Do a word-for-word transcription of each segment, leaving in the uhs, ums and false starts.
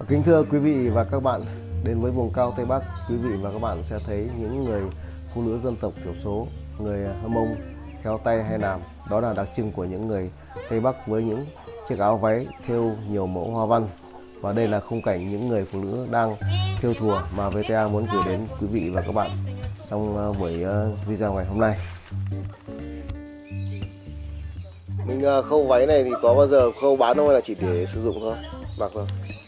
Kính thưa quý vị và các bạn, đến với vùng cao Tây Bắc, quý vị và các bạn sẽ thấy những người phụ nữ dân tộc thiểu số, người Hơ Mông khéo tay hay làm. Đó là đặc trưng của những người Tây Bắc với những chiếc áo váy thêu nhiều mẫu hoa văn. Và đây là khung cảnh những người phụ nữ đang thêu thùa mà vê tê a muốn gửi đến quý vị và các bạn trong buổi video ngày hôm nay. Mình khâu váy này thì có bao giờ khâu bán không hay là chỉ để sử dụng thôi, mặc thôi?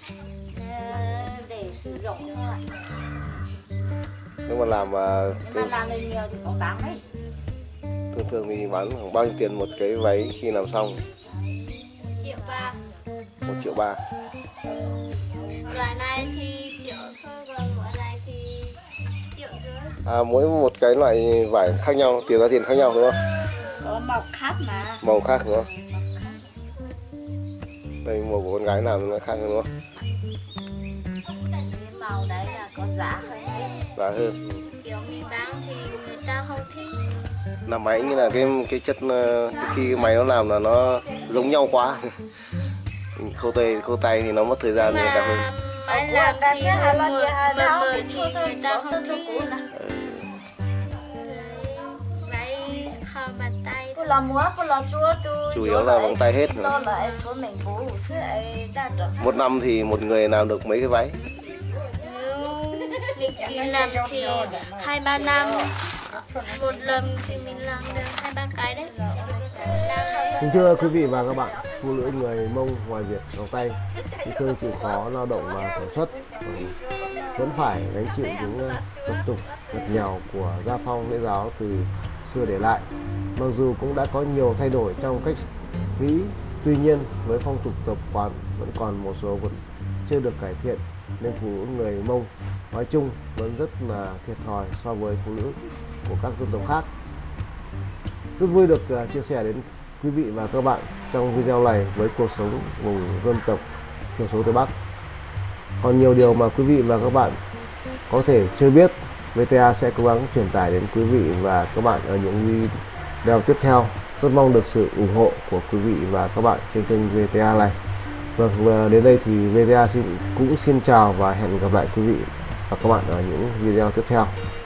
Để sử dụng thôi ạ. Nếu mà làm Nếu mà làm được nhiều thì có bán đấy. Thường thường thì bán khoảng bao nhiêu tiền một cái váy khi làm xong? Triệu ba. Một triệu ba. Loại này thì triệu thôi, còn loại này thì triệu rưỡi. À, mỗi một cái loại vải khác nhau, tiền giá tiền khác nhau đúng không? Có màu khác mà. Màu khác đúng không? Đây màu của con gái làm nó khác đúng không? Cái màu đấy là có giá hơn đấy. Giá hơn. Kiểu mình bán thì người ta không thích. Làm máy như là cái cái chất khi máy nó làm là nó giống nhau quá. Khâu tay khâu tay thì nó mất thời gian người ta hơn. Máy làm thì mờ mờ mờ thì người ta không thích. Chủ yếu là bằng tay hết. Một năm thì một người làm được mấy cái váy? Mình chỉ làm thì hai ba năm, một lần thì mình làm được hai ba cái đấy. Kính thưa quý vị và các bạn, phụ nữ người Mông ngoài việc gào tay thì thường chịu khó lao động và sản xuất, vẫn phải gánh chịu những tập tục vật nhào của gia phong lễ giáo từ xưa để lại. Mặc dù cũng đã có nhiều thay đổi trong cách nghĩ, tuy nhiên với phong tục tập quán vẫn còn một số vẫn chưa được cải thiện, nên phụ nữ người Mông nói chung vẫn rất là thiệt thòi so với phụ nữ của các dân tộc khác. Rất vui được uh, chia sẻ đến quý vị và các bạn trong video này với cuộc sống vùng dân tộc thiểu số Tây Bắc. Còn nhiều điều mà quý vị và các bạn có thể chưa biết, vê tê a sẽ cố gắng truyền tải đến quý vị và các bạn ở những video tiếp theo. Rất mong được sự ủng hộ của quý vị và các bạn trên kênh vê tê a này. Vâng, đến đây thì vê tê a xin, cũng xin chào và hẹn gặp lại quý vị và các bạn ở những video tiếp theo.